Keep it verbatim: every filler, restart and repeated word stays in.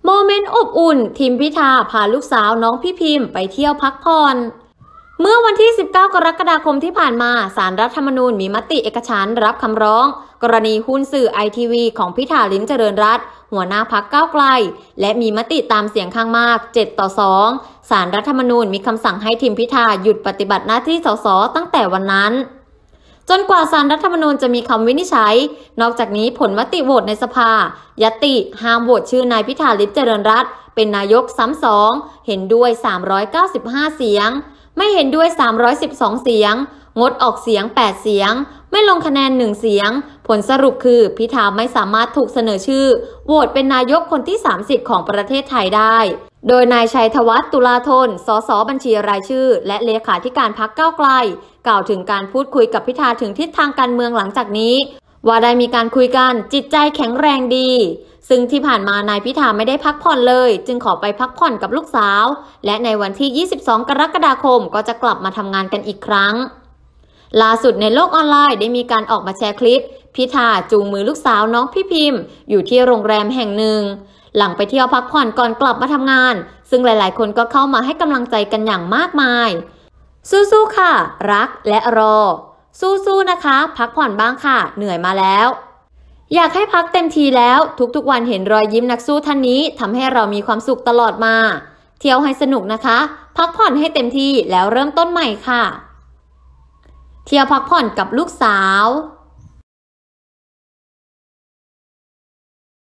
โมเมนต์อบอุ่นทีมพิธาพาลูกสาวน้องพี่พิมพ์ไปเที่ยวพักผ่อนเมื่อวันที่สิบเก้ากรกฎาคมที่ผ่านมาศาลรัฐธรรมนูญมีมติเอกฉันท์รับคำร้องกรณีหุ้นสื่อไอทีวีของพิธาลิ้มเจริญรัตน์หัวหน้าพรรคก้าวไกลและมีมติตามเสียงข้างมากเจ็ดต่อสองศาลรัฐธรรมนูญมีคำสั่งให้ทีมพิธาหยุดปฏิบัติหน้าที่สสตั้งแต่วันนั้นจนกว่าศาลรัฐธรรมนูญจะมีคำวินิจฉัยนอกจากนี้ผลมติโหวตในสภายติห้ามโหวตชื่อนายพิธาลิ้มเจริญรัตน์เป็นนายกซ้ำสองเห็นด้วยสามร้อยเก้าสิบห้าเสียงไม่เห็นด้วยสามร้อยสิบสองเสียงงดออกเสียงแปดเสียงไม่ลงคะแนนหนึ่งเสียงผลสรุปคือพิธาไม่สามารถถูกเสนอชื่อโหวตเป็นนายกคนที่สามสิบของประเทศไทยได้โดยนายชัยธวัฒน์ตุลาธนสสบัญชีรายชื่อและเลขาธิการพรรคก้าวไกลกล่าวถึงการพูดคุยกับพิธาถึงทิศทางการเมืองหลังจากนี้ว่าได้มีการคุยกันจิตใจแข็งแรงดีซึ่งที่ผ่านมานายพิธาไม่ได้พักผ่อนเลยจึงขอไปพักผ่อนกับลูกสาวและในวันที่ยี่สิบสองกรกฎาคมก็จะกลับมาทำงานกันอีกครั้งล่าสุดในโลกออนไลน์ได้มีการออกมาแชร์คลิปพิธาจูงมือลูกสาวน้องพี่พิมพ์อยู่ที่โรงแรมแห่งหนึ่งหลังไปเที่ยวพักผ่อนก่อนกลับมาทำงานซึ่งหลายๆคนก็เข้ามาให้กำลังใจกันอย่างมากมายสู้ๆค่ะรักและรอสู้ๆนะคะพักผ่อนบ้างค่ะเหนื่อยมาแล้วอยากให้พักเต็มทีแล้วทุกๆวันเห็นรอยยิ้มนักสู้ท่านนี้ทำให้เรามีความสุขตลอดมาเที่ยวให้สนุกนะคะพักผ่อนให้เต็มที่แล้วเริ่มต้นใหม่ค่ะเที่ยวพักผ่อนกับลูกสาว